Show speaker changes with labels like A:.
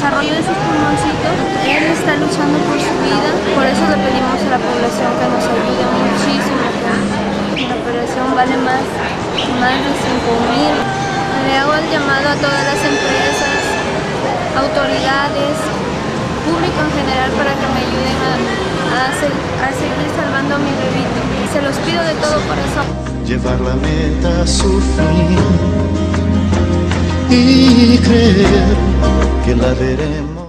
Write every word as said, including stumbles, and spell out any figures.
A: desarrollo de sus pulmoncitos. Él está luchando por su vida, por eso le pedimos a la población que nos ayude muchísimo. La operación vale más, más de cinco mil. Le hago el llamado a todas las empresas, autoridades, público en general, para que me ayuden a, a, hacer, a seguir salvando a mi bebito. Se los pido de todo corazón.
B: Llevar la meta a su fin y creer que la veremos.